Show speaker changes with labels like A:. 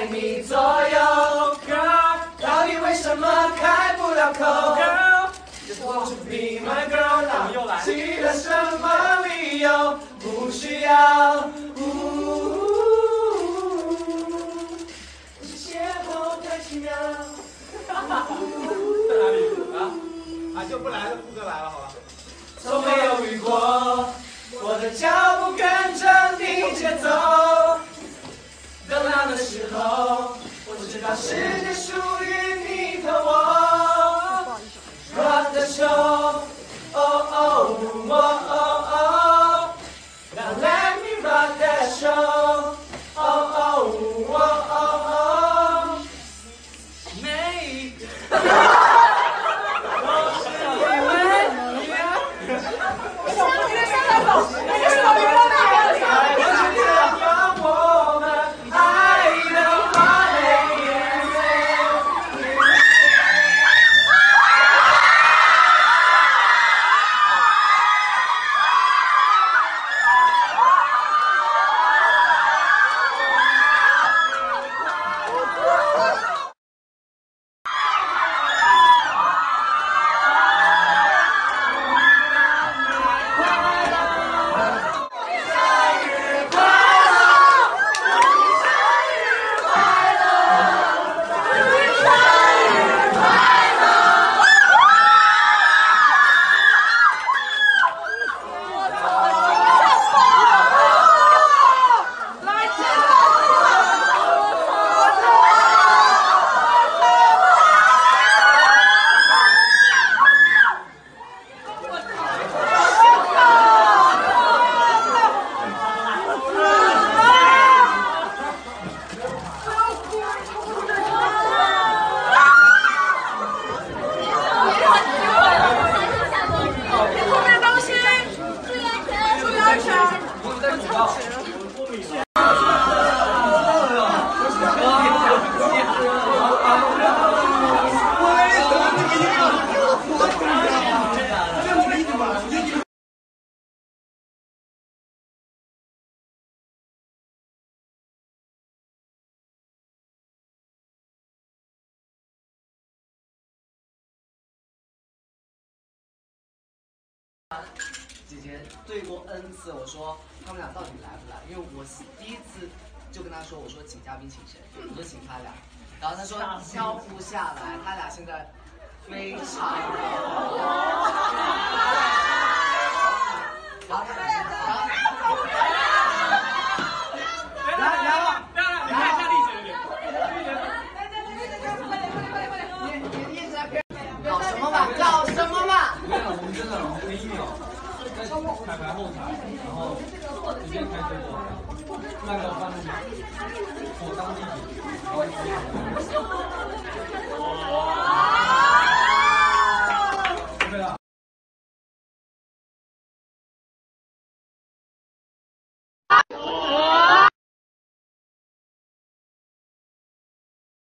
A: 在你左右 ，Girl， 到底为什么开不了口 ？Girl，Just want to be my girl， 那起了什么理由？不需要。邂逅太奇妙。
B: 在哪里啊？就不来了，副歌来了，好吧。
A: 从没犹豫过，我的脚步跟着你节奏。等到的时候，我知道世界属于你和我。Rock the show， oh oh oh oh oh。Now let me rock that show， oh oh oh oh oh。每一个。
C: 姐姐对过 N 次，我说他们俩到底来不来？因为我第一次就跟他说，我说请嘉宾请谁？我说请他俩，然后他说挑不下来，他俩现在非常的搞什么嘛？搞什么嘛？
B: 没有，我们真的第1秒在彩排后台，然后直接开始走，慢到半路，我当地铁，然后